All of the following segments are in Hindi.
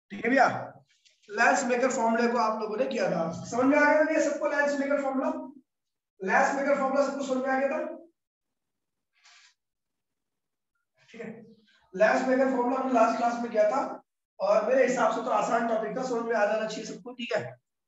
ठीक है भैया, लेंस मेकर फॉर्मूले को आप लोगों ने किया था, समझ में आ गया भैया सबको? Lens maker formula, lens maker formula सबको समझ में आ गया था? ठीक है, लेंस मेकर फॉर्मूला हमने लास्ट क्लास में किया था और मेरे हिसाब से तो आसान टॉपिक था, समझ में आ जाना चाहिए सबको। ठीक है,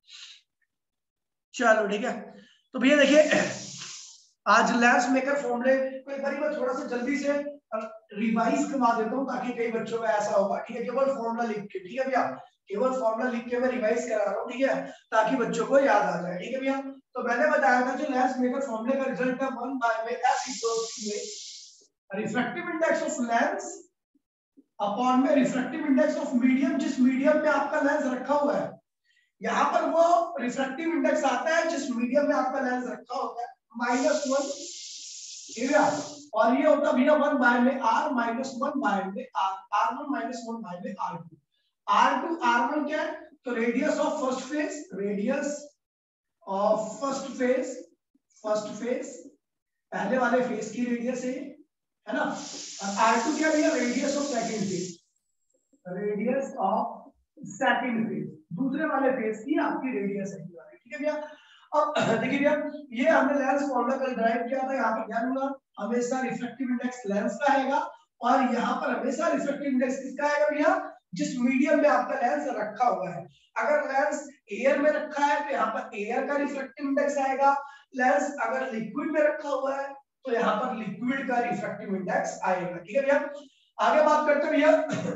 चलो ठीक है। तो भैया देखिए, आज लेंस मेकर फॉर्मूले को एक बार मैं थोड़ा सा जल्दी से रिवाइज करवा देता हूँ ताकि कई बच्चों का ऐसा होगा। ठीक है, केवल फॉर्मूला लिख के, ठीक है भैया, केवल फॉर्मूला लिख के मैं रिवाइज करा रहा हूँ, ठीक है, ताकि बच्चों को याद आ जाए। ठीक है भैया, तो मैंने बताया था जो लेंस मेकर फॉर्मूले का रिजल्ट है 1 बाय में f equals to refractive index of lens upon में रिफ्रैक्टिव इंडेक्स ऑफ मीडियम, जिस मीडियम में आपका लेंस रखा हुआ है। यहाँ पर वो रिफ्रैक्टिव इंडेक्स आता है जिस मीडियम में आपका लेंस रखा होता है, -1, ठीक है, और ये होता भैया 1 बाय में r माइनस 1 बाय में r1 माइनस 1 बाय में r2 r1 क्या है? तो radius of first phase, radius of first phase पहले वाले फेज की रेडियस है ना, और r2 क्या भैया? Radius of second phase, radius of second phase, दूसरे वाले फेज की आपकी रेडियस है। ठीक है भैया, अब देखिए भैया, ये हमने लेंस फॉर्मूला कल ड्राइव किया था। यहाँ पर ध्यान देना, हमेशा रिफ्रैक्टिव इंडेक्स लेंस का आएगा और यहाँ पर हमेशा रिफ्रैक्टिव इंडेक्स किसका आएगा भैया? जिस मीडियम में आपका लेंस रखा हुआ है। अगर लेंस एयर में रखा है तो यहाँ पर एयर का रिफ्रैक्टिव इंडेक्स आएगा, लेंस अगर लिक्विड में रखा हुआ है तो यहाँ पर लिक्विड का रिफ्रैक्टिव इंडेक्स आएगा। ठीक है भैया, आगे बात करते हैं भैया।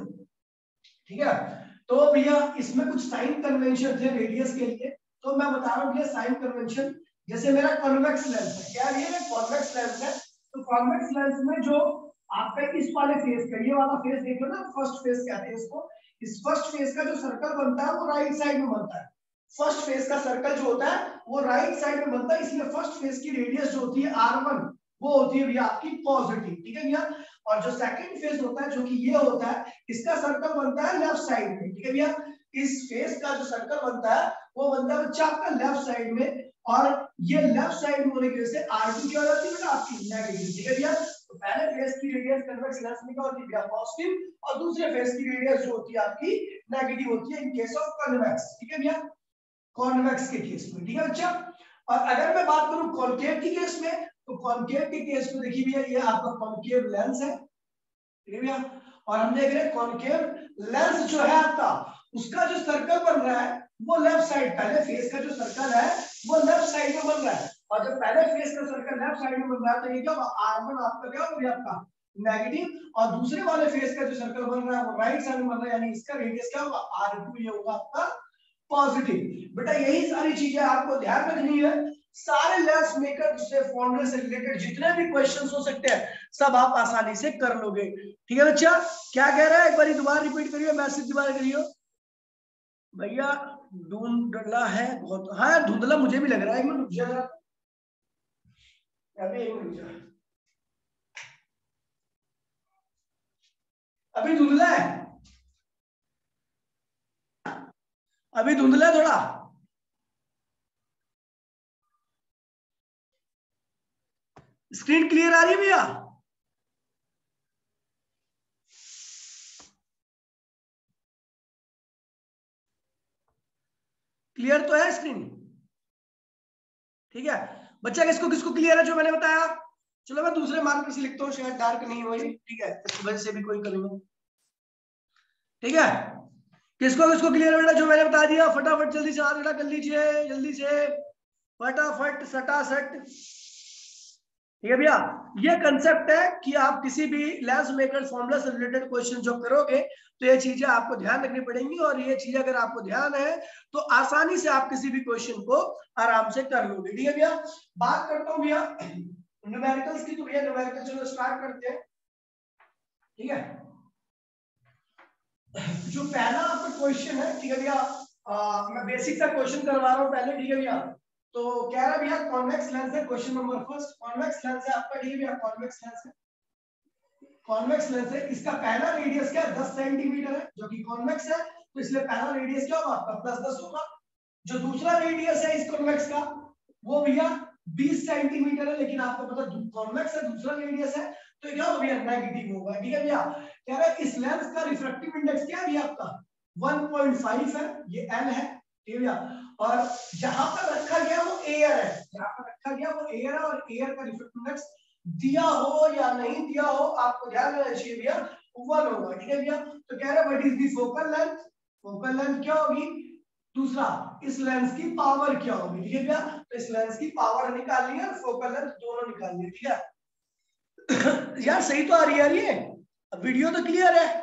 ठीक है, तो भैया इसमें कुछ साइन कन्वेंशन थे रेडियस के लिए, तो मैं बता रहा हूँ भैया साइन कन्वेंशन। जैसे मेरा कॉन्वेक्स लेंस है, क्या ये कॉन्वेक्स लेंस है, तो कॉन्वेक्स लेंस में जो आपका इस वाले फेस का, ये वाला फेस देखो ना, फर्स्ट फेस कहते हैं इसको, इस फर्स्ट फेस का जो सर्कल बनता है वो राइट साइड में बनता है। फर्स्ट फेस का सर्कल जो होता है वो राइट साइड में बनता है, इसलिए फर्स्ट फेस की रेडियस जो होती है r1 वो होती है भैया आपकी पॉजिटिव। ठीक है भैया, और जो सेकंड फेस होता है जो कि ये होता है, इसका सर्कल बनता है लेफ्ट साइड में। ठीक है भैया, इस फेस का जो सर्कल बनता है वो बनता है बच्चा आपका लेफ्ट साइड में, और ये लेफ्ट साइड में होने की वजह से r2 क्या हो जाती है बेटा आपकी नेगेटिव। ठीक है भैया, तो पहले फेस की रेडियस कन्वेक्स लेंस में क्या होती है भैया? पॉजिटिव, और दूसरे फेस की रेडियस जो होती है आपकी नेगेटिव होती है इन केस ऑफ कन्वेक्स। ठीक है भैया, कॉन्वेक्स के केस में। ठीक है बच्चा, और अगर मैं बात करूं कॉनकेव के केस में, तो कॉनकेव के केस में देखिए भैया ये आपका कॉनकेव लेंस है। ठीक है भैया, और हम देख रहे हैं कॉनकेव लेंस जो है आपका, उसका जो सर्कल बन रहा है वो लेफ्ट साइड, पहले फेस का जो सर्कल है वो लेफ्ट साइड में बन रहा है, और जब पहले फेस का सर्कल लेफ्ट साइड में बन रहा है तो ये क्या होगा? r1 आपका क्या होगा आपका नेगेटिव, और दूसरे वाले फेस का जो सर्कल बन रहा है वो राइट साइड में बन रहा है, यानी इसका रेडियस क्या होगा? r2, ये होगा आपका पॉजिटिव। बेटा यही सारी चीजें आपको ध्यान रखनी है। सारे लेंस मेकर से फॉर्मूले से रिलेटेड जितने भी क्वेश्चंस हो सकते हैं सब आप आसानी से कर लोगे। ठीक है बच्चा, क्या कह रहा है एक बार दोबारा रिपीट करिए, मैसेज दोबारा करिए भैया। धुंधला है बहुत, हाँ धुंधला मुझे भी लग रहा है, एक मिनट रुक जा, अभी धुंधला है, अभी धुंधला है थोड़ा। स्क्रीन क्लियर आ रही है भैया? क्लियर तो है स्क्रीन? ठीक है बच्चा, किसको किसको क्लियर है जो मैंने बताया? चलो मैं दूसरे मार्कर से लिखता हूँ, शायद डार्क नहीं हो, ठीक है, इस वजह से भी कोई कमी नहीं। ठीक है, किसको किसको क्लियर है बेटा जो मैंने बता दिया? फटाफट जल्दी से हाथ खड़ा कर लीजिए, जल्दी से फटाफट सटासट। ठीक है भैया, ये कंसेप्ट है कि आप किसी भी लेंस मेकर फॉर्मूला से रिलेटेड क्वेश्चन जो करोगे तो ये चीजें आपको ध्यान रखनी पड़ेंगी, और ये चीजें अगर आपको ध्यान है तो आसानी से आप किसी भी क्वेश्चन को आराम से कर लोगे। ठीक है भैया, बात करता हूं भैया न्यूमेरिकल्स की, तो भैया न्यूमेरिकल चलो स्टार्ट करते हैं। ठीक है, जो पहला आपका क्वेश्चन है, ठीक है भैया, मैं बेसिक सा क्वेश्चन करवा रहा हूं पहले। ठीक है भैया, तो कह रहा भैया कॉन्वेक्स लेंस है, question number first convex lens है आपका। ठीक है भैया, कॉन्वेक्स लेंस है, कॉन्वेक्स लेंस है, इसका पहला रेडियस क्या है? 10 सेंटीमीटर है, जो कि कॉन्वेक्स है, तो इसलिए पहला रेडियस क्या होगा आपका? +10 होगा। जो दूसरा रेडियस है इस कॉन्वेक्स का वो भैया 20 सेंटीमीटर है, लेकिन आपको पता कॉन्वेक्स है, दूसरा रेडियस है, तो क्या होगा भैया? नेगेटिव होगा। ठीक है भैया, कह रहा है इस लेंस का रिफ्रैक्टिव इंडेक्स क्या है भैया आपका? 1.5 है, ये L है, ठीक है भैया। और जहां पर रखा गया वो एयर है, जहां पर रखा गया वो एयर है, और एयर का रिफ्रैक्टिव इंडेक्स दिया हो या नहीं दिया हो आपको ध्यान रखना चाहिए भैया, 1 होगा, ठीक है भैया। तो कह रहे what is the focal length, focal length क्या होगी, दूसरा इस लेंस की पावर क्या होगी, ठीक है भैया। तो इस लेंस की पावर निकालनी है और फोकल लेंथ दोनों निकालनी है, ठीक है। यार सही तो आ रही है ये, वीडियो तो क्लियर है,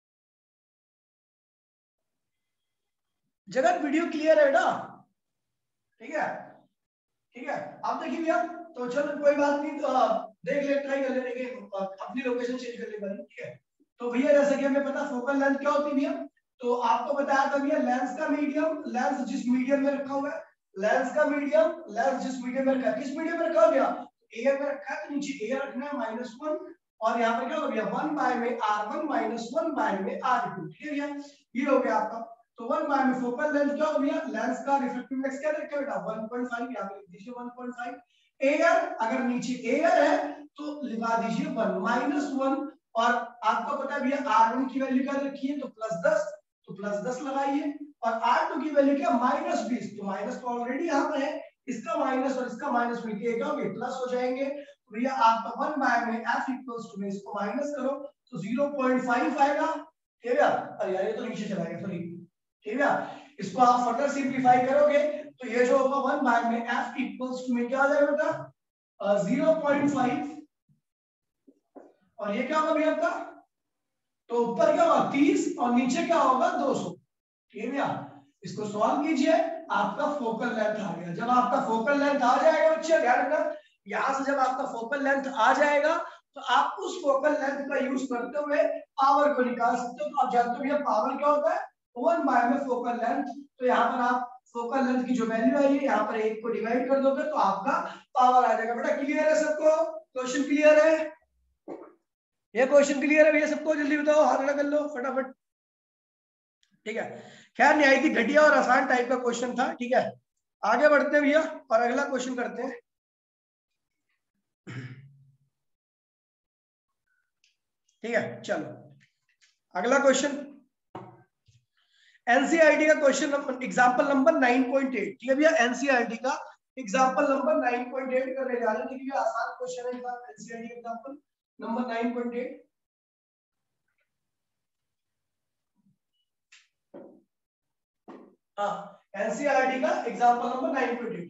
जगत वीडियो क्लियर है बेटा, ठीक है, ठीक है। अब देखिए भैया, तो चलो कोई बात नहीं, तो देख ले, ट्राई कर लेने के, अपनी लोकेशन चेंज कर ले भाई, ठीक है। तो भैया जैसे कि हमें पता फोकल लेंथ क्या होती है भैया, तो आपको बताया था भैया लेंस का मीडियम, लेंस जिस मीडियम में रखा हुआ है, लेंस का मीडियम, लेंस जिस मीडियम में रखा है, किस मीडियम में रखा हुआ भैया, एयर में रखा है, तो नीचे एयर रखना है -1, और यहाँ पर क्या होगा भैया 1 बाय में R1 -1 बाय में R2, ठीक है भैया, ये हो गया आपका। तो 1 बाय में फोकल लेंथ क्या हो गया, लेंस का रिफ्रैक्टिव इंडेक्स क्या रखा बेटा 1.5, यहाँ पे लिख दीजिए 1.5। एयर अगर नीचे एयर है तो लगा दीजिए 1 -1, और आपको पता है भैया R1 की वैल्यू क्या रखी है, तो +10, तो +10 लगाइए, और R2 की वैल्यू क्या -20, तो माइनस तो ऑलरेडी यहाँ पर है, इसका माइनस और इसका माइनस मिलके क्या होंगे, प्लस हो जाएंगे। तो भैया आपका 1 बाय में F इक्वल्स टू में इसको माइनस करो तो 0.5 आएगा, ठीक है भैया। अरे यार ये तो नीचे चला गया, सॉरी, ठीक है भैया। इसको आप फर्दर सिंप्लीफाई करोगे तो ये जो होगा 1 बाय में F इक्वल्स टू में क्या आ जाएगा बेटा 0.5, और ये क्या होगा भैया आपका, तो ऊपर क्या होगा 30 और नीचे क्या होगा 200, ठीक है भैया। इसको सॉल्व कीजिए, आपका फोकल लेंथ आ गया। जब आपका फोकल लेंथ आ जाएगा बच्चे ध्यान रखना, यहां से जब आपका फोकल लेंथ आ जाएगा तो आप उस फोकल लेंथ का यूज करते हुए पावर को निकाल सकते हो। तो आप जानते हो भैया पावर क्या होता है, 1 बाय में फोकल लेंथ, तो यहाँ पर आप फोकल लेंथ की जो वैल्यू आई है यहाँ पर 1 को डिवाइड कर दोगे तो आपका पावर आ जाएगा। बेटा क्लियर है सबको, क्वेश्चन क्लियर है, ये क्वेश्चन क्लियर है भैया सबको, जल्दी बताओ, हाथ खड़ा कर लो फटाफट, ठीक है। खैर निहायत ही घटिया और आसान टाइप का क्वेश्चन था, ठीक है। आगे बढ़ते हैं भैया और अगला क्वेश्चन करते हैं, ठीक है। चलो अगला क्वेश्चन एनसीईआरटी का क्वेश्चन नंबर एग्जांपल नंबर 9.8, ठीक है भैया। एनसीईआरटी का एग्जांपल नंबर 9.8 करने जा रहे हैं, ठीक है। आसान क्वेश्चन है एनसीईआरटी एग्जांपल नंबर 9.8। हाँ एनसीईआरटी का एग्जांपल नंबर 9.8,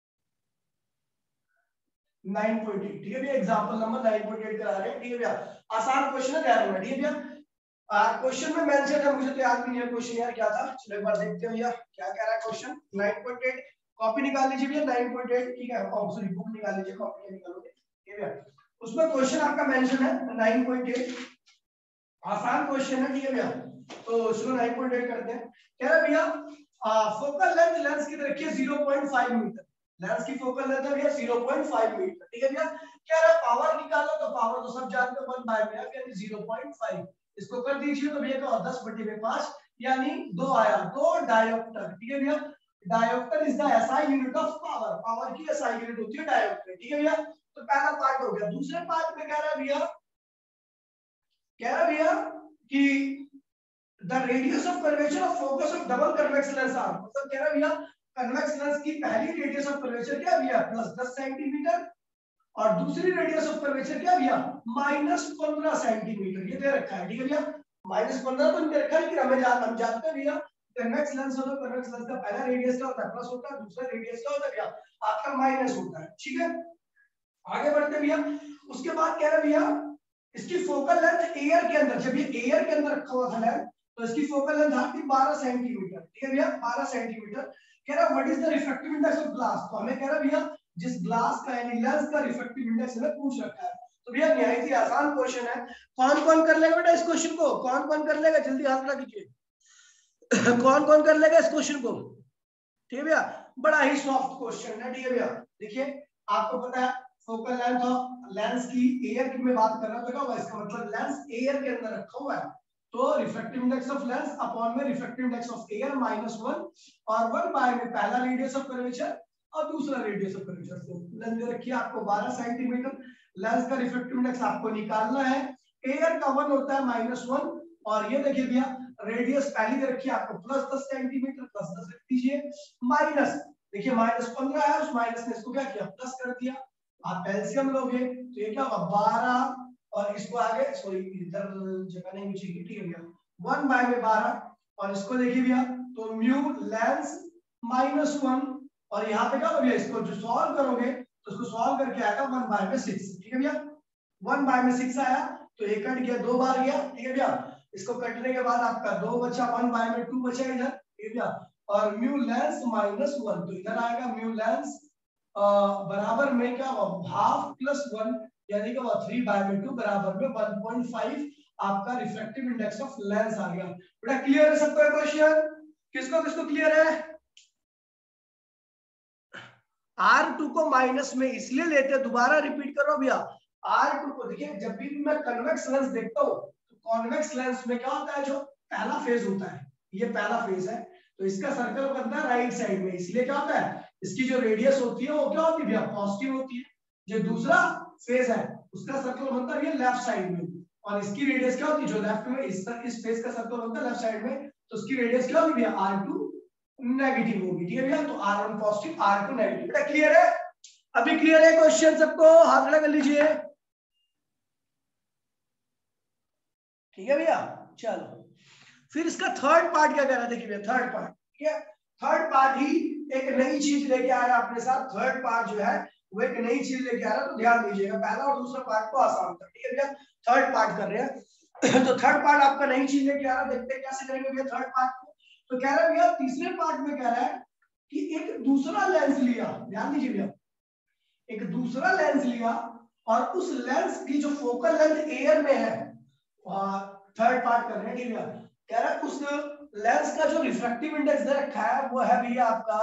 9.8, ठीक है भैया। एग्जांपल नंबर 9.8 करा रहे हैं, ठीक है भैया। आसान क्वेश्चन है, ध्यान रखना, ठीक है भैया। क्वेश्चन में मेंशन है, मुझे तो याद भी नहीं है क्वेश्चन यार क्या था, चलो एक बार देखते हैं भैया क्या कह रहा है क्वेश्चन 9.8। कॉपी निकाल लीजिए भैया 9.8, ठीक है, सॉरी बुक निकाल लीजिए, कॉपी निकालोगे, ठीक है भैया। उसमें क्वेश्चन आपका मेंशन है 9.8, आसान क्वेश्चन है, ठीक है भैया। तो चलो 9.8 करते हैं। कह रहा है भैया फोकल लेंथ लेंस की रखिए 0.5 मीटर, लेंस की फोकल लेंथ है भैया 0.5 मीटर, ठीक है भैया। कह रहा है पावर निकालो, तो पावर तो सब जानते हो 1 बाय में यानी 0.5, इसको कर दीजिए तो भैया क्या 10/5 यानी 2 आया, 2 डायोप्टर, ठीक है भैया। Dioptre is the SI unit of power, power की एसआई यूनिट होती है डायोप्टर, ठीक है भैया। तो पहला पार्ट हो गया। दूसरे पार्ट में कह रहा है भैया, कह रहा है भैया कि the radius of curvature of focus of double convex lens R, मतलब कह रहा है भैया कन्वेक्स लेंस की पहली रेडियस ऑफ कर्वेचर क्या भैया +10 सेंटीमीटर, और दूसरी रेडियस ऑफ कर्वेचर क्या भैया -15 सेंटीमीटर, ये दे रखा है, ठीक है भैया। -15 तो दे रखा है, लेकिन हम जानते हैं भैया कन्वेक्स लेंस होता है, कन्वेक्स लेंस का पहला रेडियस क्या होता है प्लस होता है, दूसरा रेडियस क्या होता है भैया आपका माइनस होता है, ठीक है। आगे बढ़ते भैया, उसके बाद कह रहा है भैया इसकी फोकल लेंथ एयर के अंदर, जब ये एयर के अंदर रखा हुआ था लेंस, तो इसकी फोकल लेंथ आती 12 सेंटीमीटर, ठीक है भैया 12 सेंटीमीटर। कह रहा what is the refractive index of glass, तो हमें कह रहा भैया जिस ग्लास का यानी लेंस का रिफ्रैक्टिव इंडेक्स हमें पूछ रखा है। तो भैया निहायत ही आसान क्वेश्चन है, कौन कौन कर लेगा बेटा इस क्वेश्चन को, कौन कौन कर लेगा, जल्दी हाथ खड़ा कीजिए कौन कौन कर लेगा इस क्वेश्चन को, ठीक है भैया। बड़ा ही सॉफ्ट क्वेश्चन है, ठीक है भैया। देखिए आपको पता है फोकल लेंथ ऑफ लेंस की एयर की मैं बात कर रहा था, क्या होगा इसका मतलब लेंस एयर के अंदर रखा हुआ है, तो refractive index of lens upon में रिफ्रैक्टिव इंडेक्स ऑफ एयर -1, और 1 बाय में पहला रेडियस ऑफ कर्वेचर और दूसरा रेडियस ऑफ कर्वेचर। तो लेंस दे रखी है आपको 12 सेंटीमीटर, लेंस का रिफ्रैक्टिव इंडेक्स आपको निकालना है, एयर का 1 होता है -1, और ये देखिए भैया रेडियस पहली दे रखी है आपको +10 सेंटीमीटर, +10 लिख दीजिए, माइनस देखिए -15 है, उस माइनस ने इसको क्या किया प्लस कर दिया। आप एलसीएम लोगे तो ये क्या होगा 12 और इसको आगे सॉरी इधर जगह नहीं बचेगी, ठीक है भैया 1 में 12 और इसको देखिए भैया तो म्यू लेंस -1 और यहाँ पे क्या होगा भैया इसको जो सॉल्व करोगे तो उसको सॉल्व करके आएगा 1 में 6, ठीक है भैया 1 में 6 आया तो एक कट गया 2 बार गया, ठीक है भैया इसको कटने के बाद आपका 2 बचा 1 में 2 बचा इधर, ठीक है भैया और म्यू लेंस -1 तो इधर आएगा म्यू लेंस बराबर में क्या होगा हाफ +1 यानी कि 3/2 बराबर में 1.5 आपका रिफ्रैक्टिव इंडेक्स ऑफ लेंस आ गया। बेटा क्लियर है सबको क्वेश्चन? किसको किसको क्लियर है? R2 को माइनस में इसलिए लेते, दोबारा रिपीट करो भैया R2 को देखिए जब भी मैं कन्वेक्स लेंस देखता हूं तो कॉन्वेक्स लेंस में क्या होता है जो पहला फेज होता है ये पहला फेज है तो इसका सर्कल बनता है राइट साइड में, इसलिए क्या होता है इसकी जो रेडियस होती है वो क्या होती है भैया पॉजिटिव होती है। जो दूसरा फेज है उसका सर्कल बनता है लेफ्ट साइड में और इसकी रेडियस क्या होती है जो लेफ्ट में इस फेज का सर्कल बनता है लेफ्ट साइड में तो उसकी रेडियस क्या होगी भैया R2 नेगेटिव होगी, ठीक है भैया तो R1 पॉजिटिव R2 नेगेटिव। बेटा क्लियर है? अभी क्लियर है क्वेश्चन सबको? हाथ खड़ा कर लीजिए, ठीक है भैया। चलो फिर इसका थर्ड पार्ट क्या कह रहा है, देखिए भैया थर्ड पार्ट, ठीक है थर्ड पार्ट ही एक नई चीज लेके आ रहा है अपने साथ। थर्ड पार्ट जो है वो एक नई चीज लेके आ रहा है तो ध्यान दीजिएगा, पहला और दूसरा पार्ट को आसान था, ठीक है भैया थर्ड पार्ट कर रहे हैं तो थर्ड पार्ट आपका नई चीज लेके आ रहा है, देखते हैं कैसे करेंगे भैया थर्ड पार्ट को। तो कह रहा है भैया तीसरे पार्ट में कह रहा है कि एक दूसरा लेंस लिया, ध्यान दीजिए भैया एक दूसरा लेंस लिया और उस लेंस की जो फोकल लेंथ एयर में है, थर्ड पार्ट कर रहे हैं, ठीक है कह रहा है उस लेंस का जो रिफ्रैक्टिव इंडेक्स दे रखा है वो है भैया आपका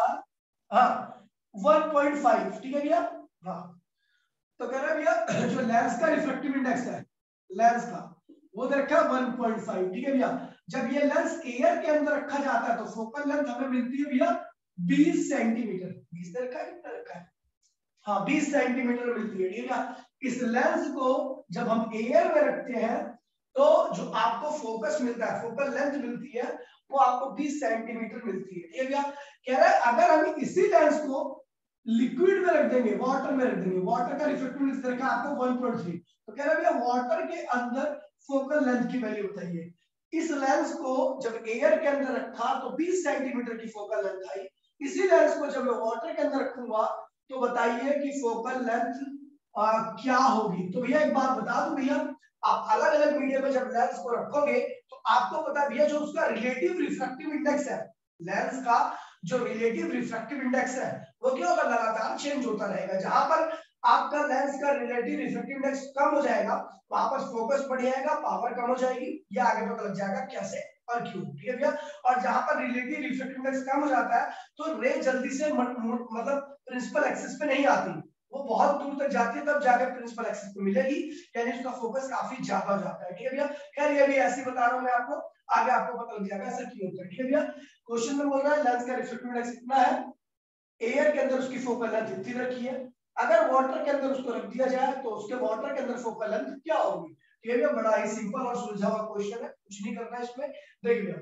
हाँ 1.5, ठीक है भैया हाँ तो कह रहा है भैया जो लेंस का रिफ्रैक्टिव इंडेक्स है लेंस का वो दे रखा है 1.5, ठीक है भैया जब ये लेंस एयर के अंदर रखा जाता है तो फोकल लेंथ हमें मिलती है भैया 20 सेंटीमीटर, 20 दे रखा है कितना रखा है हाँ 20 सेंटीमीटर मिलती है, ठीक है। इस लेंस को जब हम एयर में रखते हैं तो जो आपको फोकस मिलता है फोकल लेंथ मिलती है वो आपको 20 सेंटीमीटर मिलती है, ठीक है भैया कह रहा है अगर हम इसी लेंस को लिक्विड में रख देंगे वाटर में रख देंगे, वाटर का रिफ्रैक्टिव इंडेक्स देखा आपको 1.3 तो कह रहा है भैया वाटर के अंदर फोकल लेंथ की वैल्यू बताइए। इस लेंस को जब एयर के अंदर रखा तो 20 सेंटीमीटर की फोकल लेंथ आई, इसी लेंस को जब मैं वाटर के अंदर रखूंगा तो बताइए कि फोकल लेंथ क्या होगी। तो भैया एक बात बता दूं भैया आप अलग अलग मीडियम में जब लेंस को रखोगे तो आपको पता है भैया जो उसका रिलेटिव रिफ्रैक्टिव इंडेक्स है लेंस का जो रिलेटिव रिफ्रैक्टिव इंडेक्स है वो क्या होगा लगातार चेंज होता रहेगा। जहां पर आपका लेंस का रिलेटिव रिफ्रैक्टिव इंडेक्स कम हो जाएगा वहां पर फोकस बढ़ जाएगा, पावर कम हो जाएगी, ये आगे पता लग जाएगा कैसे और क्यों, ठीक है भैया। और जहां पर रिलेटिव रिफ्रैक्टिव इंडेक्स कम हो जाता है तो रे जल्दी से मतलब प्रिंसिपल एक्सिस पे नहीं आती, वो बहुत दूर तक जाती है तब जाके प्रिंसिपल एक्सिस पे मिलेगी, यानी उसका फोकस काफी ज्यादा हो जाता है, ठीक है भैया। खैर ये भी ऐसे बता रहा हूं मैं आपको, आगे आपको पता लग जाएगा ऐसा क्यों होता है, ठीक है भैया। क्वेश्चन में बोल रहा है लेंस का रिफ्रैक्टिव इंडेक्स कितना है, एयर के अंदर उसकी फोकल लेंथ इतनी रखी है, अगर वाटर के अंदर उसको रख दिया जाए तो उसके वाटर के अंदर फोकल लेंथ क्या होगी। ये भी बड़ा ही सिंपल और सुलझा हुआ क्वेश्चन है, कुछ नहीं करना है इसमें। देखिए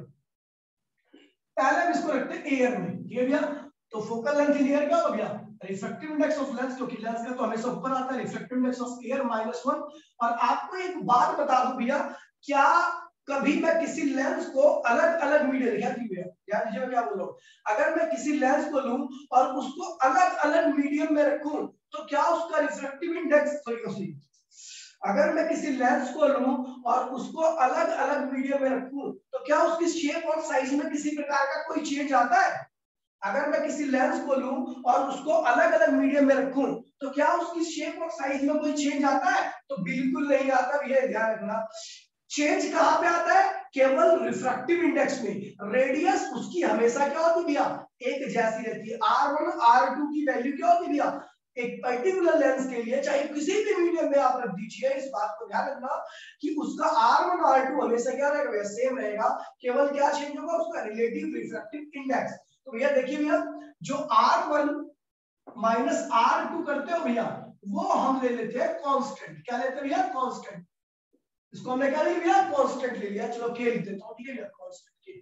पहले हम इसको रखते हैं एयर में, ठीक है भैया तो फोकल लेंथ इन एयर क्या हो गया रिफ्रैक्टिव इंडेक्स ऑफ लेंस, क्योंकि लेंस का तो हमेशा ऊपर आता है रिफ्रैक्टिव इंडेक्स ऑफ एयर -1। और आपको एक बात बता दूं भैया क्या कभी मैं किसी लेंस को अलग अलग मीडियम ध्यान दीजिए मैं क्या बोल रहा हूँ, अगर मैं किसी लेंस को लूं और उसको अलग अलग मीडियम में रखूं तो क्या उसका रिफ्रैक्टिव इंडेक्स अगर मैं किसी लेंस को लूं और उसको अलग अलग मीडियम में रखूं तो क्या उसकी शेप और साइज में किसी प्रकार का कोई चेंज आता है। अगर मैं किसी लेंस को लूं और उसको अलग अलग मीडियम में रखूं तो क्या उसकी शेप और साइज में कोई चेंज आता है, तो बिल्कुल नहीं आता, ये ध्यान रखना। चेंज कहां पे आता है, केवल रिफ्रैक्टिव इंडेक्स में। रेडियस उसकी हमेशा क्या होती भैया एक जैसी रहती है। R1 R2 की वैल्यू क्या होती भैया एक पर्टिकुलर लेंस के लिए चाहे किसी भी मीडियम में आप रख दीजिए, इस बात को ध्यान रखना कि उसका R1 R2 हमेशा क्या रहेगा सेम रहेगा, केवल क्या चेंज होगा उसका रिलेटिव रिफ्रैक्टिव इंडेक्स। तो भैया देखिए भैया जो R1 माइनस R2 करते हो भैया वो हम ले लेते हैं कांस्टेंट, क्या लेते हैं भैया कांस्टेंट। इसको हमने क्या लिया, कांस्टेंट ले लिया। चलो के लिख देता हूं, ठीक है भैया, कांस्टेंट के,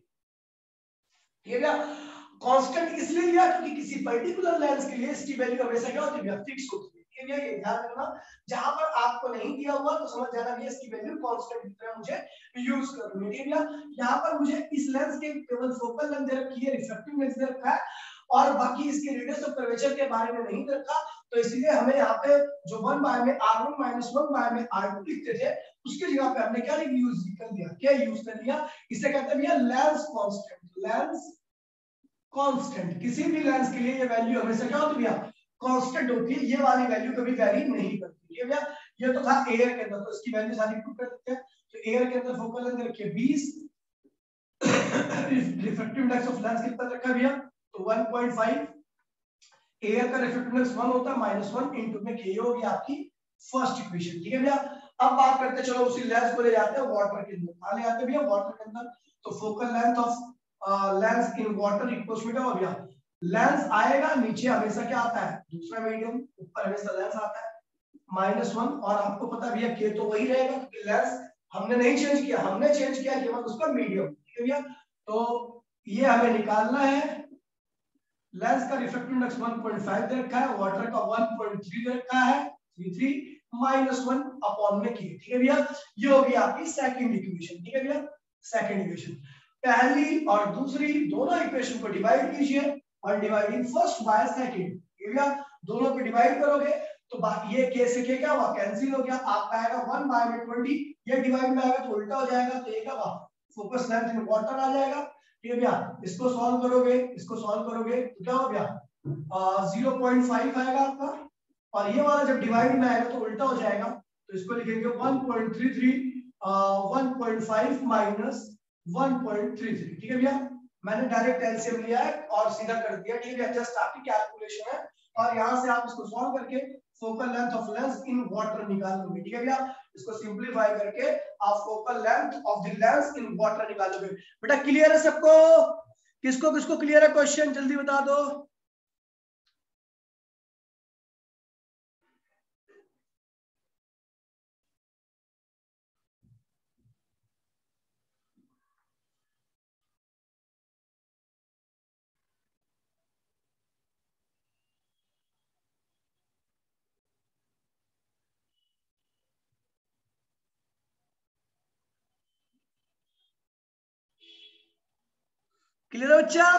ठीक है भैया। कांस्टेंट इसलिए लिया क्योंकि किसी पर्टिकुलर लेंस के लिए इसकी वैल्यू हमेशा क्या होती है भैया, फिक्स होती है, ठीक है भैया। ये ध्यान रखना, जहां पर आपको नहीं दिया हुआ तो समझ जाना कि इसकी वैल्यू कांस्टेंट की तरह मुझे यूज करनी है, ठीक है भैया। यहाँ पर मुझे इस लेंस के केवल फोकल लेंथ दे रखी है, रिफ्रैक्टिव इंडेक्स दे रखा है, और बाकी इसके रेडियस ऑफ कर्वेचर के बारे में नहीं रखा, तो इसलिए हमें यहाँ पे जो 1 बाय में r1 माइनस 1 बाय में r2 लिखते थे, उसकी जगह पे हमने क्या यूज कर दिया, क्या यूज कर दिया, इसे कहते हैं भैया लेंस कांस्टेंट। लेंस कांस्टेंट, किसी भी लेंस के लिए ये वैल्यू हमेशा क्या होती है, कांस्टेंट होती है, ये वाली वैल्यू कभी वेरी नहीं करती, ठीक है भैया। ये तो था एयर के अंदर, तो इसकी वैल्यू सारी पुट कर देते हैं। तो एयर के अंदर फोकल लेंथ रखिए 20, रिफ्रैक्टिव इंडेक्स ऑफ लेंस कितना रखा भैया, तो 1.5, एयर का रिफ्रैक्टिव इंडेक्स 1 होता है, -1 इनटू में के होगी आपकी फर्स्ट इक्वेशन, ठीक है भैया। अब बात करते हैं, चलो उसी लेंस को ले जाते हैं वाटर के अंदर, ले आते हैं भैया वाटर के अंदर। तो focal length of lens in water equals to क्या हो गया, लेंस आएगा नीचे हमेशा क्या आता है, दूसरा मीडियम, ऊपर हमेशा लेंस आता है -1, और आपको पता भैया के तो वही रहेगा क्योंकि लेंस हमने नहीं चेंज किया, हमने चेंज किया केवल उसका मीडियम, ठीक है भैया। तो ये हमें निकालना है, लेंस का रिफ्रैक्टिव इंडेक्स 1.5 दे रखा है, वाटर का 1.3 दे रखा है, 33 -1 अपॉन में के, ठीक है भैया। ये होगी आपकी सेकंड इक्वेशन, ठीक है भैया, सेकंड इक्वेशन। पहली और दूसरी दोनों इक्वेशन को डिवाइड कीजिए, और डिवाइडिंग फर्स्ट बाय सेकंड, ठीक है भैया। दोनों को डिवाइड करोगे तो ये के से के क्या हुआ, कैंसिल हो गया, आपका आएगा 1 बाय में 20, ये डिवाइड में आएगा तो उल्टा हो जाएगा, तो ये क्या हुआ, फोकस लेंथ इन वाटर आ जाएगा, ठीक है भैया। इसको सॉल्व करोगे, इसको सॉल्व करोगे तो क्या हो गया, 0.5 आएगा आपका, और ये वाला जब डिवाइड में आएगा तो उल्टा हो जाएगा, तो इसको लिखेंगे 1.33, 1.5 माइनस 1.33, ठीक है भैया। मैंने डायरेक्ट एलसीएम लिया है और सीधा कर दिया, ठीक है, जस्ट आपकी कैलकुलेशन है, और यहां से आप इसको सॉल्व करके focal length of lens in water निकाल लोगे, ठीक है भैया। इसको सिंपलीफाई करके आप focal length of the lens in water निकालोगे। बेटा क्लियर है सबको, किसको किसको क्लियर है, क्वेश्चन जल्दी बता दो। क्लियर है बच्चा,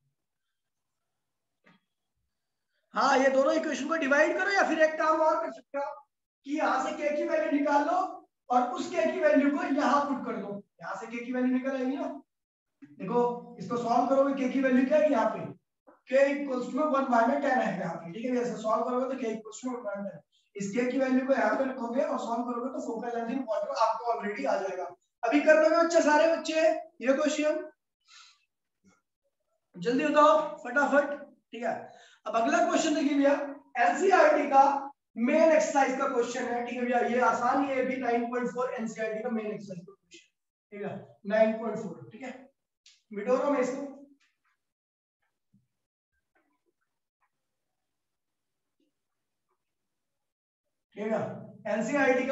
हाँ। ये दोनों इक्वेशन को डिवाइड करो, या फिर एक काम और कर सकते हो कि यहाँ से के की वैल्यू निकाल लो और उस के की वैल्यू को यहाँ पुट कर दो, यहाँ से के की वैल्यू निकल आएगी ना। देखो इसको सॉल्व करोगे, के की वैल्यू क्या है यहाँ पे, के इक्वल्स टू 1 बाय में 10 है यहाँ पे, ठीक है। ऐसे सॉल्व करोगे तो के इक्वल्स टू 1 बाय में 10, इस के की वैल्यू को यहाँ पे रखोगे और सॉल्व करोगे तो फोकल लेंथ इन वाटर आपको ऑलरेडी आ जाएगा। अभी कर दोगे बच्चे, सारे बच्चे ये क्वेश्चन जल्दी बताओ फटाफट, ठीक है। अब अगला क्वेश्चन देखिए भैया, एनसीईआरटी का मेन एक्सरसाइज का क्वेश्चन है, ठीक है भैया। ये आसान ही है, भी 9.4 एनसीईआरटी का मेन एक्सरसाइज का क्वेश्चन, ठीक है, 9.4, ठीक है। मिटो रहा मैं इसको, ठीक है। एनसीईआरटी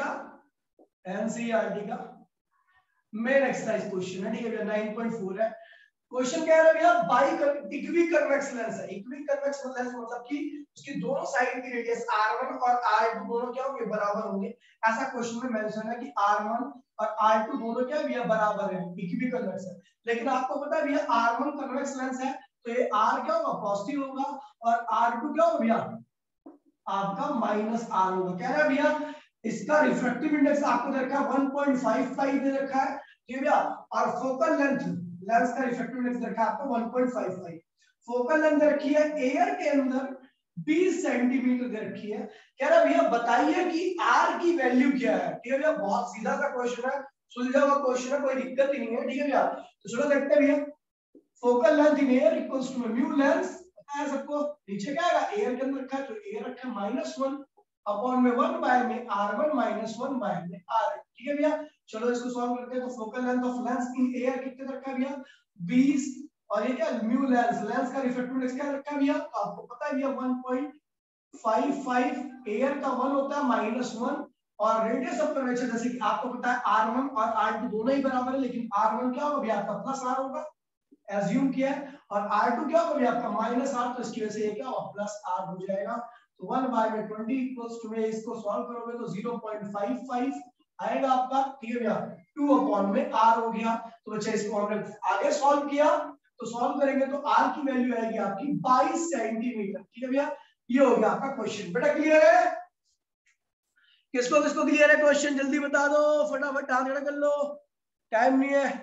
का मेन एक्सरसाइज क्वेश्चन है, ठीक है भैया, 9.4 है। क्वेश्चन क्या है भैया, इक्वी कन्वेक्स लेंस है। इक्वी कन्वेक्स लेंस मतलब कि उसकी दोनों साइड की रेडियस r1 और r2 दोनों क्या होंगे, बराबर होंगे। ऐसा क्वेश्चन में मेंशन है कि r1 और r2 दोनों क्या है भैया, बराबर है, इक्वी कन्वेक्स है। लेकिन आपको पता है भैया r1 कन्वेक्स लेंस है, तो ये r क्या होगा, पॉजिटिव होगा, और r2 क्या होगा भैया, आपका -r होगा। कह रहा है भैया इसका रिफ्रैक्टिव इंडेक्स आपको दे रखा है 1.55 दे रखा है, ठीक है भैया, और फोकल लेंथ, लेंस का रिफ्रैक्टिव इंडेक्स रखा है आपको 1.55, फोकल लेंथ रखी है एयर के अंदर 20 सेंटीमीटर दे रखी है। कह रहा भैया बताइए कि r की वैल्यू क्या है, ठीक है भैया। बहुत सीधा सा क्वेश्चन है, सुलझा हुआ क्वेश्चन है, कोई दिक्कत ही नहीं है, ठीक है भैया। तो चलो देखते हैं भैया, focal length in air equals to mu lens, पता है सबको, नीचे क्या आएगा, एयर के अंदर रखा है तो एयर रखा है -1 अपॉन में 1 बाय में r1 -1 बाय में r, ठीक है भैया। चलो इसको सॉल्व करते हैं, तो focal length of lens in air कितने रखा है भैया, 20, और ये क्या म्यू लेंस, लेंस का रिफ्रैक्टिव इंडेक्स क्या रखा है भैया, आपको पता है भैया 1.55, एयर का 1 होता है -1, और रेडियस ऑफ कर्वेचर जैसे कि आपको पता है R1 और R2 दोनों ही बराबर है, लेकिन R1 क्या होगा भैया आपका प्लस R होगा, एज्यूम किया है, और R2 क्या होगा भैया आपका माइनस R, तो इसकी वजह से ये क्या होगा प्लस R हो जाएगा। तो 1/20 इक्वल्स टू में इसको सॉल्व करोगे तो 0.55 आएगा आपका, ठीक है भैया, 2/R हो गया। तो बच्चा इसको हमने आगे सॉल्व किया, तो सॉल्व करेंगे तो R की वैल्यू आएगी आपकी 22 सेंटीमीटर, ठीक है भैया, ये हो गया आपका क्वेश्चन। बेटा क्लियर है? किसको किसको क्लियर है क्वेश्चन जल्दी बता दो, फटाफट हाथ खड़ा कर लो, टाइम नहीं है।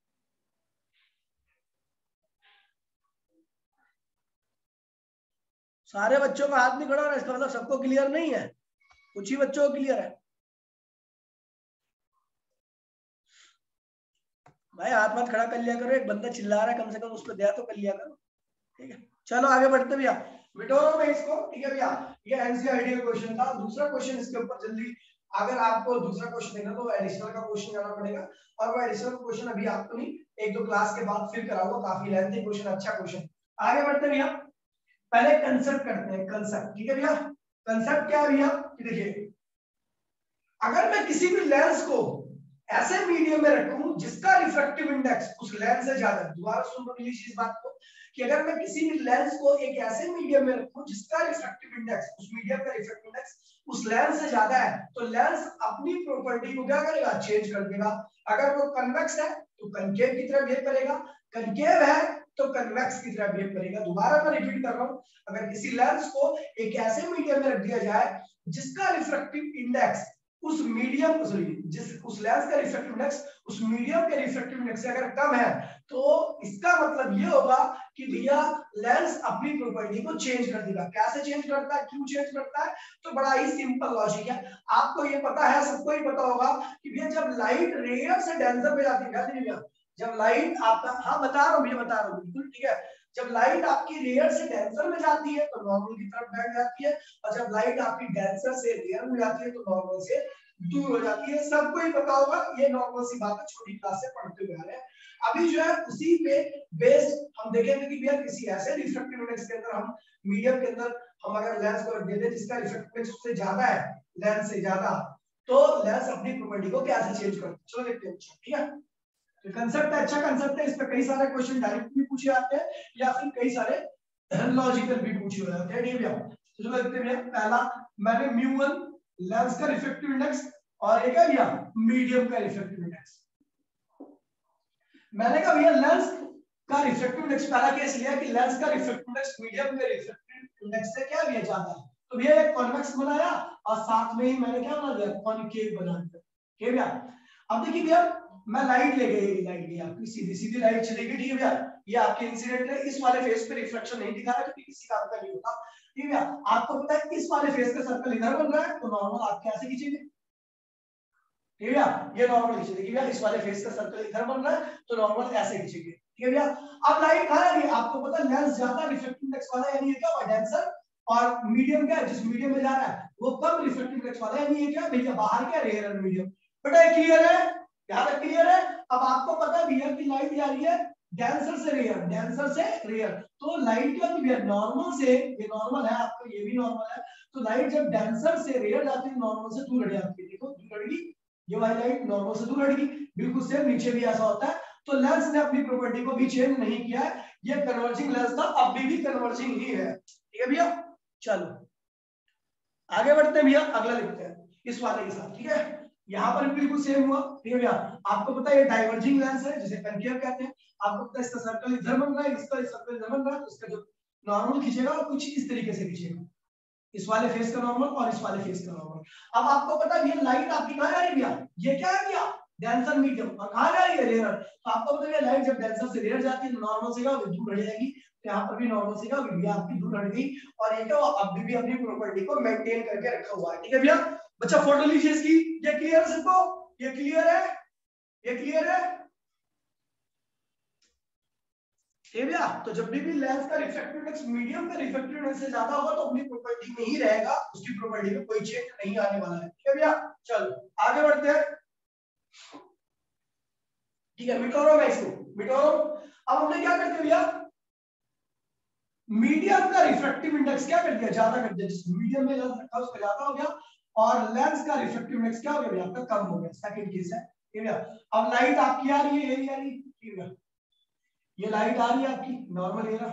सारे बच्चों का हाथ नहीं खड़ा हो रहा, इसका मतलब सबको क्लियर नहीं है, कुछ ही बच्चों को क्लियर है। भाई हाथ मत खड़ा कर लिया करो, एक बंदा चिल्ला रहा है कम से कम उस पर दया तो कर लिया करो, ठीक है। चलो आगे बढ़ते भैया, मिटो में इसको, ठीक है भैया, ये एनसीईआरटी का क्वेश्चन था। दूसरा क्वेश्चन इसके ऊपर जल्दी, अगर आपको दूसरा क्वेश्चन देखना तो एडिशनल का क्वेश्चन जाना पड़ेगा, और वो एडिशनल क्वेश्चन अभी आपको नहीं, एक दो क्लास के बाद फिर कराऊंगा, काफी लेंथी क्वेश्चन, अच्छा क्वेश्चन। आगे बढ़ते भैया, पहले कंसेप्ट करते हैं, कंसेप्ट, ठीक है भैया। कंसेप्ट क्या है भैया, देखिए अगर मैं किसी भी लेंस को ऐसे मीडियम में रखूं जिसका रिफ्रैक्टिव इंडेक्स उस लेंस से ज्यादा, दोबारा सुन लीजिए इस बात को, कि अगर मैं किसी भी लेंस को एक ऐसे मीडियम में रखूं जिसका रिफ्रैक्टिव इंडेक्स, उस मीडियम का रिफ्रैक्टिव इंडेक्स उस लेंस से ज्यादा है, तो लेंस अपनी प्रॉपर्टी को क्या करेगा, चेंज कर देगा। अगर वो कन्वेक्स है तो कनकेव की तरह बिहेव करेगा, कनकेव है तो कन्वेक्स की तरह बिहेव करेगा। दोबारा मैं रिपीट कर रहा हूं, अगर किसी लेंस को एक ऐसे मीडियम में रख दिया जाए जिसका रिफ्रैक्टिव इंडेक्स उस मीडियम, सॉरी, जिस उस लेंस का रिफ्रैक्टिव इंडेक्स उस मीडियम के रिफ्रैक्टिव इंडेक्स से अगर कम है, तो इसका मतलब ये होगा कि भैया लेंस अपनी प्रॉपर्टी को चेंज कर देगा। कैसे चेंज करता है, क्यों चेंज करता है, तो बड़ा ही सिंपल लॉजिक है, आपको ये पता है, सबको ही पता होगा कि भैया जब लाइट रेयर से डेंसर में जाती है भैया, जब लाइट आपका, हाँ बता रहा हूँ भैया, बता रहा हूँ बिल्कुल ठीक है, जब लाइट आपकी रेयर से डेंसर में जाती है तो नॉर्मल की तरफ बैठ जाती है, और जब लाइट आपकी डेंसर से रेयर में जाती है तो नॉर्मल से दूर हो जाती है। सबको ही पता होगा, ये नॉर्मल सी बात है, छोटी क्लास से पढ़ते हुए आ रहे हैं। अभी जो है उसी पे बेस्ड हम देखेंगे कि भैया किसी ऐसे रिफ्रैक्टिव इंडेक्स के अंदर, हम मीडियम के अंदर हम अगर लेंस को रख देते जिसका रिफ्रैक्टिव इंडेक्स उससे ज्यादा है, लेंस से ज्यादा, तो लेंस अपनी प्रॉपर्टी को कैसे चेंज करता है, चलो देखते हैं, ठीक है। तो कंसेप्ट है, अच्छा कंसेप्ट है, इस पे कई सारे क्वेश्चन डायरेक्ट भी पूछे जाते हैं या फिर कई सारे लॉजिकल भी पूछे जाते हैं, ठीक है भैया। तो चलो देखते हैं, पहला मैंने μ1 लेंस का रिफ्रैक्टिव इंडेक्स और एक है भैया मीडियम का रिफ्रैक्टिव इंडेक्स। मैंने कहा भैया लेंस का रिफ्रैक्टिव इंडेक्स, पहला केस लिया कि लेंस का रिफ्रैक्टिव इंडेक्स मीडियम के रिफ्रैक्टिव इंडेक्स से क्या भैया ज्यादा है, तो भैया एक कॉन्वेक्स बनाया और साथ में ही मैंने क्या बना दिया, कॉनकेव बना दिया, ठीक है भैया। अब देखिए भैया, मैं लाइट ले गई, लाइट गई आपकी सीधी सीधी लाइट चली गई, ठीक है भैया, ये आपके इंसिडेंट है, इस वाले फेस पे रिफ्लेक्शन नहीं दिखा रहा क्योंकि किसी काम का नहीं होता, ठीक है भैया। आपको पता है इस वाले फेस का सर्कल इधर बन रहा है, तो नॉर्मल आप कैसे खींचेंगे, ठीक है भैया, ये नॉर्मल खींचे, देखिए भैया इस वाले फेस का सर्कल इधर बन रहा है तो नॉर्मल ऐसे खींचेंगे, ठीक है भैया। अब लाइट कहां आ रही है, आपको पता है लेंस ज्यादा रिफ्रैक्टिव इंडेक्स वाला है, यानी ये क्या हुआ डेंसर, और मीडियम क्या है, जिस मीडियम में जा रहा है वो कम रिफ्रैक्टिव इंडेक्स वाला है, यानी ये क्या भैया बाहर क्या रेयर और मीडियम। बेटा ये क्लियर है, यहां तक क्लियर है। अब आपको पता है भैया की लाइट जा रही है डेंसर से रेयर, डेंसर से रेयर, तो लाइट क्या होती है नॉर्मल से, ये नॉर्मल है आपको, ये भी नॉर्मल है, तो लाइट जब डेंसर से रेयर जाती है नॉर्मल से दूर हट जाती है, देखो दूर हट गई, ये वाली लाइट नॉर्मल से दूर हट गई, बिल्कुल सेम नीचे भी ऐसा होता है। तो लेंस ने अपनी प्रॉपर्टी को भी चेंज नहीं किया है, ये कन्वर्जिंग लेंस था, अभी भी कन्वर्जिंग ही है, ठीक है भैया। चलो आगे बढ़ते हैं भैया, अगला लिखते हैं इस वाले के साथ, ठीक है। यहाँ पर भी बिल्कुल सेम हुआ, ठीक है भैया। आपको पता है ये डाइवर्जिंग लेंस है जिसे कनकेव कहते हैं, आपको पता है इसका सर्कल इधर बन रहा है, इसका सर्कल इधर बन रहा है, तो इसका जो नॉर्मल खींचेगा कुछ इस तरीके से खींचेगा, इस वाले फेस का नॉर्मल और इस वाले फेस का नॉर्मल। अब आपको पता है ये लाइट आपकी कहां जा रही है भैया, ये क्या है भैया डेंसर मीडियम, और कहां जा रही है रेयर, तो आपको पता है लाइट जब डेंसर से रेयर जाती है नॉर्मल से क्या दूर हट जाएगी, तो यहाँ पर भी नॉर्मल से क्या भैया आपकी दूर हट गई, और ये क्या अभी भी अपनी प्रॉपर्टी को मेंटेन करके रखा हुआ है, ठीक है भैया। बच्चा फोटो लीजिए इसकी, ये क्लियर है सबको, ये क्लियर है, ये क्लियर है, ठीक है भैया। तो जब भी लेंस का रिफ्रैक्टिव इंडेक्स मीडियम का रिफ्रैक्टिव इंडेक्स से ज्यादा होगा तो अपनी प्रॉपर्टी में ही रहेगा, उसकी प्रॉपर्टी में कोई चेंज नहीं आने वाला है, ठीक है भैया। चलो आगे बढ़ते हैं, ठीक है, मिटोरो मैं इसको मिटोरो। अब हमने क्या करते भैया, मीडियम का रिफ्रैक्टिव इंडेक्स क्या कर दिया, ज्यादा कर दिया, जिस मीडियम में लेंस रखा उसका ज्यादा हो गया, और लेंस का रिफ्रैक्टिव इंडेक्स क्या हो गया आपका, कम हो गया, सेकंड केस है। ठीक है, अब लाइट आपकी आ रही है, ये नहीं आ रही, ठीक है, ये लाइट आ रही है आपकी नॉर्मल एरा,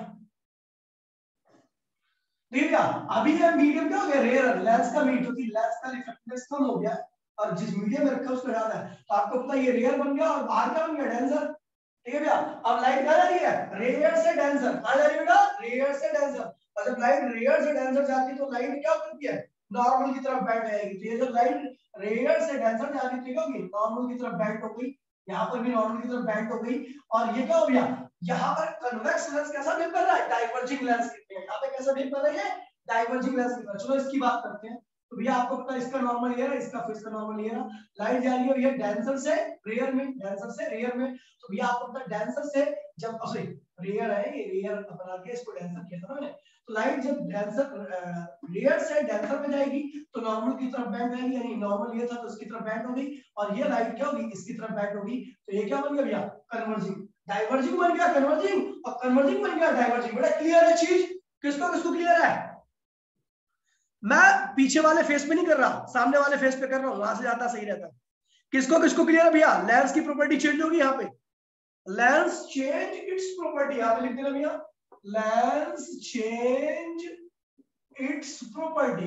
ठीक है। अभी ये मीडियम क्या हो गया, रेयर, लेंस का मीडियम, क्योंकि लेंस का रिफ्रैक्टिव इंडेक्स कम हो गया और जिस मीडियम में रखा है उसको ज्यादा है, तो आपको पता है ये रेयर बन गया और बाहर क्या बन गया, डेंसर। ठीक है भैया, अब लाइट कहाँ जा रही है, रेयर से डेंसर, कहाँ जा रही है बेटा, रेयर से डेंसर। और जब लाइट रेयर से डेंसर जाती है तो लाइट क्या करती है, नॉर्मल की तरफ बेंड आएगी। तो ये जब लाइट रेयर से डेंसर जा रही थी नॉर्मल की तरफ बेंड हो गई, यहाँ पर भी नॉर्मल की तरफ बेंड हो गई, और ये क्या हो गया, यहाँ पर कन्वेक्स लेंस कैसा बिहेव कर रहा है, डाइवर्जिंग लेंस कहते हैं, यहाँ पे कैसा बिहेव कर रहा है, डाइवर्जिंग लेंस की तरह। चलो इसकी बात करते हैं। तो भैया आपको पता है इसका नॉर्मल ये है, इसका फिर इसका नॉर्मल ये है, लाइट जा रही है भैया डेंसर से रेयर में, डेंसर से रेयर में। तो भैया आपको पता है डेंसर से जब सॉरी रेयर है, ये रेयर बना के इसको डेंसर किया था मैंने। तो लाइट जब डेंसर रेयर से डेंसर में जाएगी तो नॉर्मल की तरफ बेंड आएगी, यानी नॉर्मल ये था तो इसकी तरफ बेंड हो गई, और ये लाइट क्या होगी, इसकी तरफ बेंड होगी। तो ये क्या बन गया भैया, कन्वर्जिंग, डाइवर्जिंग बन गया कन्वर्जिंग, और कन्वर्जिंग बन गया डाइवर्जिंग। बड़ा क्लियर है चीज, किसको किसको क्लियर है। मैं पीछे वाले फेस पे नहीं कर रहा, सामने वाले फेस पे कर रहा हूं, वहां से ज्यादा सही रहता है। किसको किसको क्लियर है भैया, लेंस की प्रॉपर्टी चेंज होगी यहाँ पे, लेंस चेंज इट्स प्रॉपर्टी, यहाँ पे लिख देना भैया, lens change its property.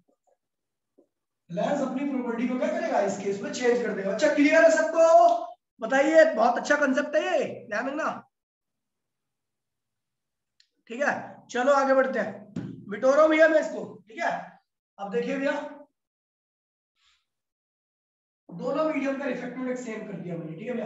Lens अपनी प्रॉपर्टी को क्या करेगा, इस केस में चेंज कर देगा। अच्छा क्लियर है सबको, बताइए, बहुत अच्छा कंसेप्ट है ये, ध्यान रखना। ठीक है, चलो आगे बढ़ते हैं, बिटोरो भैया मैं इसको, ठीक है। अब देखिए भैया, दोनों मीडियम का रिफ्रैक्टिव इंडेक्स सेम कर दिया मैंने, ठीक है भैया,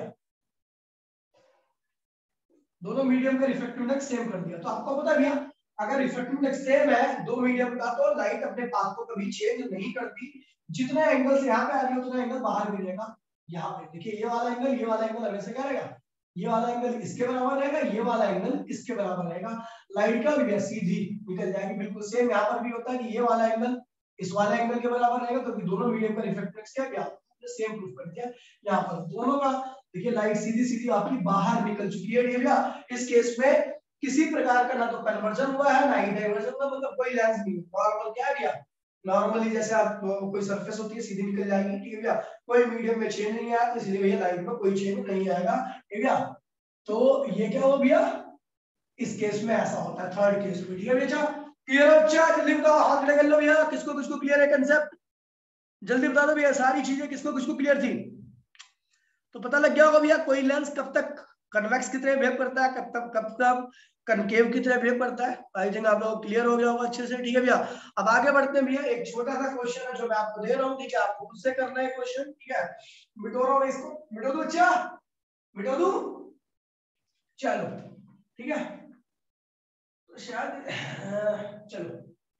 दोनों मीडियम का रिफ्रैक्टिव इंडेक्स सेम कर दिया। तो आपको पता है भैया, अगर रिफ्रैक्टिव इंडेक्स सेम है दो मीडियम का, तो लाइट अपने पाथ को कभी चेंज नहीं करती, जितना एंगल से यहाँ पे आ रही है उतना एंगल बाहर मिलेगा। यहाँ पे देखिए, ये वाला एंगल हमेशा क्या रहेगा, ये वाला एंगल इसके बराबर रहेगा, ये वाला एंगल इसके बराबर रहेगा। लाइट का भी सीधी निकल जाएगी, बिल्कुल सेम यहाँ पर भी होता है कि ये वाला एंगल इस वाले एंगल के बराबर रहेगा, क्योंकि दोनों मीडियम का रिफ्रैक्टिव इंडेक्स क्या सेम प्रूफ कर दिया। यहाँ पर दोनों का देखिए, लाइट सीधी सीधी आपकी बाहर निकल चुकी है। भैया इस केस में किसी प्रकार का ना तो कन्वर्जन हुआ है ना ही डाइवर्जन हुआ, मतलब कोई लेंस नहीं, नॉर्मल क्या है भैया, नॉर्मली जैसे आप कोई सरफेस होती है सीधी निकल जाएगी, ठीक है भैया, कोई मीडियम में चेंज नहीं आया, तो इसलिए भैया लाइट में कोई चेंज नहीं आएगा, ठीक है। तो ये क्या हो भैया, इस केस में ऐसा होता है, थर्ड केस में, ठीक है भैया। क्लियर है बच्चा, जल्दी बताओ, हाथ खड़े कर लो भैया, किसको किसको क्लियर है कंसेप्ट, जल्दी बता दो भैया, सारी चीजें किसको किसको क्लियर थी। तो पता लग गया होगा भैया, कोई लेंस कब तक कन्वेक्स की तरह बिहेव करता है, कब तक कनकेव की तरह बिहेव करता है। आई थिंक आप लोग क्लियर हो गया होगा अच्छे से, ठीक है भैया। अब आगे बढ़ते हैं भैया, एक छोटा सा क्वेश्चन है जो मैं आपको दे रहा हूँ, ठीक है, आपको खुद से करना है क्वेश्चन, ठीक है। मिटो रहा हूँ इसको, मिटो दो अच्छा, मिटो दो, चलो ठीक है। तो शायद चलो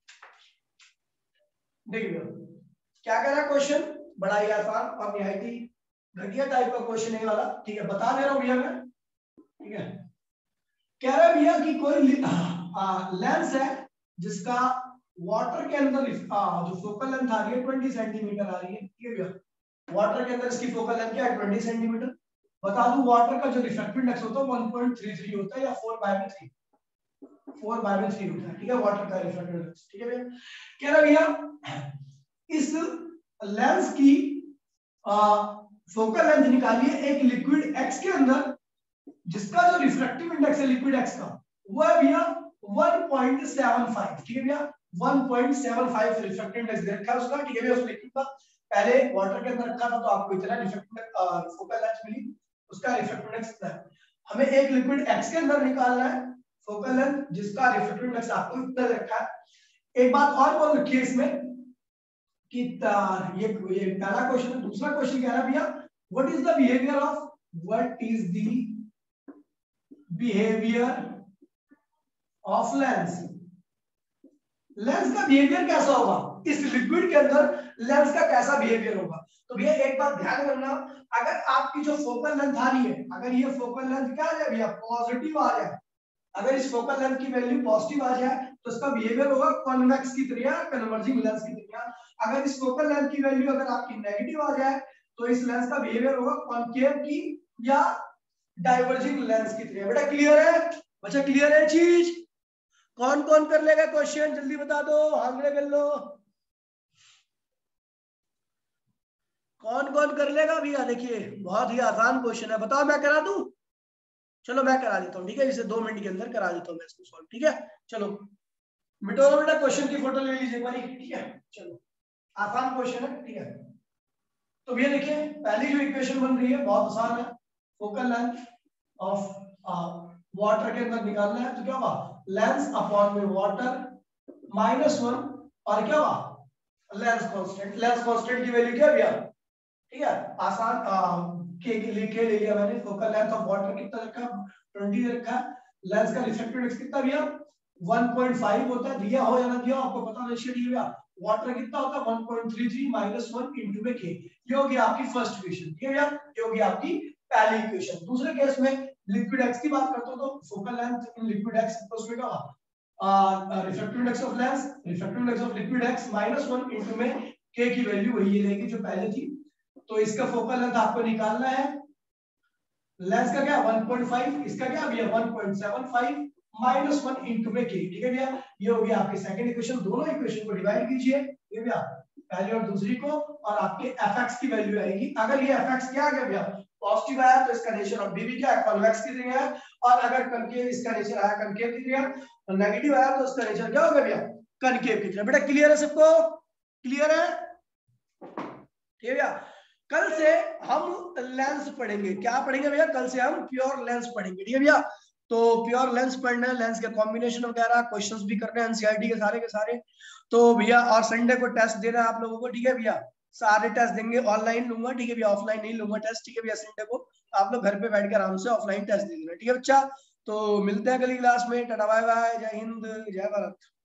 देखिए भैया, क्या कह रहा है क्वेश्चन, बड़ा ही आसान और निहायती घटिया टाइप का क्वेश्चन है वाला, ठीक है, बता दे रहा हूँ भैया मैं, ठीक है। कह रहा है भैया कि कोई लेंस है जिसका वाटर के अंदर जो फोकल लेंथ आ रही है 20 सेंटीमीटर आ रही है, ठीक है भैया। वाटर के अंदर इसकी फोकल लेंथ क्या है, 20 सेंटीमीटर। बता दूं वाटर का जो रिफ्रैक्टिव इंडेक्स होता है 1.33 होता है, या 4/3 4/3 होता है, ठीक है, वाटर का रिफ्रैक्टिव इंडेक्स, ठीक है भैया। कह रहा भैया इस लेंस की फोकल लेंथ निकालिए एक लिक्विड एक्स के अंदर, जिसका जो रिफ्रैक्टिव इंडेक्स है लिक्विड एक्स का वो है भैया 1.75, ठीक है भैया, 1.75 रिफ्रैक्टिव इंडेक्स दे रखा है उसका, ठीक है भैया। उस लिक्विड का पहले वाटर के अंदर रखा था तो आपको इतना रिफ्रैक्टिव फोकल लेंथ मिली, उसका रिफ्रैक्टिव इंडेक्स इतना है। हमें एक लिक्विड एक्स के अंदर निकालना है फोकल लेंथ जिसका रिफ्रैक्टिव इंडेक्स आपको इतना रखा है। एक बात और बोल रखी है इसमें कि ये पहला क्वेश्चन है। दूसरा क्वेश्चन कह रहा है भैया what is the behaviour of, what is the behaviour of lens, lens का बिहेवियर कैसा होगा इस लिक्विड के अंदर, लेंस का कैसा बिहेवियर होगा। तो भैया एक बात ध्यान रखना, अगर आपकी जो फोकल लेंथ आ रही है, अगर ये फोकल लेंथ क्या आ जाए भैया, पॉजिटिव आ जाए, अगर इस फोकल लेंथ की वैल्यू पॉजिटिव आ जाए तो इसका बिहेवियर होगा कॉन्वेक्स की तरह, कन्वर्जिंग लेंस की तरह। अगर इस फोकल लेंथ की वैल्यू अगर आपकी नेगेटिव आ जाए तो इस लेंस का बिहेवियर होगा कॉनकेव की या डाइवर्जिंग लेंस की तरह। बेटा क्लियर है बच्चा, क्लियर है चीज। कौन कौन कर लेगा क्वेश्चन, जल्दी बता दो, हाथ खड़े कर लो। कौन कौन कर लेगा भैया? देखिए बहुत ही आसान क्वेश्चन है, बताओ मैं करा दूं? चलो मैं करा देता हूँ, ठीक है, इसे 2 मिनट के अंदर करा देता हूँ मैं इसको सॉल्व, ठीक है। चलो मिटो बेटा, क्वेश्चन की फोटो ले लीजिए एक बारी, ठीक है। चलो आसान क्वेश्चन है, ठीक है। तो ये देखिए पहली जो इक्वेशन बन रही है बहुत आसान है, फोकल लेंथ ऑफ वाटर के अंदर निकालना है, तो क्या हुआ, लेंस अपॉन में वाटर -1, और क्या हुआ, लेंस कांस्टेंट। लेंस कांस्टेंट की वैल्यू क्या भैया, ठीक है, आसान के ले लिया मैंने। फोकल लेंथ ऑफ वाटर कितना रखा, 20 रखा है। लेंस का रिफ्रैक्टिव इंडेक्स कितना भैया, 1.5 होता है, दिया हो या ना दिया हो आपको पता नहीं चाहिए भैया। वाटर कितना होता है, 1.33 -1 इनटू में के। ये होगी आपकी फर्स्ट इक्वेशन, ठीक है भैया, ये होगी आपकी पहली इक्वेशन। दूसरे केस में लिक्विड एक्स की बात करते हो तो focal length in liquid X उसमें क्या होगा, refractive index of lens, refractive index of liquid X -1 into में के की वैल्यू वही रहेगी जो पहले थी। तो इसका फोकल लेंथ आपको निकालना है, लेंस का क्या 1.5, इसका क्या भैया 1.75 -1 इनटू में के, ठीक है भैया। ये हो गया आपकी सेकंड इक्वेशन। दोनों इक्वेशन को डिवाइड कीजिए, ये भैया पहली और दूसरी को, और आपके fx की वैल्यू आएगी। अगर ये fx क्या आ गया भैया, पॉजिटिव आया तो इसका नेचर ऑफ bb क्या है, कॉन्वेक्स की तरह है, और अगर कनकेव इसका नेचर आया कनकेव की तरह, और नेगेटिव आया तो इसका नेचर क्या होगा भैया, कनकेव की तरह। बेटा क्लियर है सबको, क्लियर है, ठीक है भैया। कल से हम लेंस पढ़ेंगे, क्या पढ़ेंगे भैया, कल से हम प्योर लेंस पढ़ेंगे, ठीक है भैया। तो प्योर लेंस पढ़ना है, लेंस के कॉम्बिनेशन वगैरह क्वेश्चंस भी करने हैं एनसीईआरटी के सारे। तो भैया और संडे को टेस्ट देना है आप लोगों को, ठीक है भैया। सारे टेस्ट देंगे, ऑनलाइन लूंगा, ठीक है भैया, ऑफलाइन नहीं लूंगा टेस्ट, ठीक है भैया। संडे को आप लोग घर पे बैठ के आराम से ऑफलाइन टेस्ट दे देना, ठीक है बच्चा। तो मिलते हैं अगली क्लास में, टाटा बाय बाय, जय हिंद जय भारत।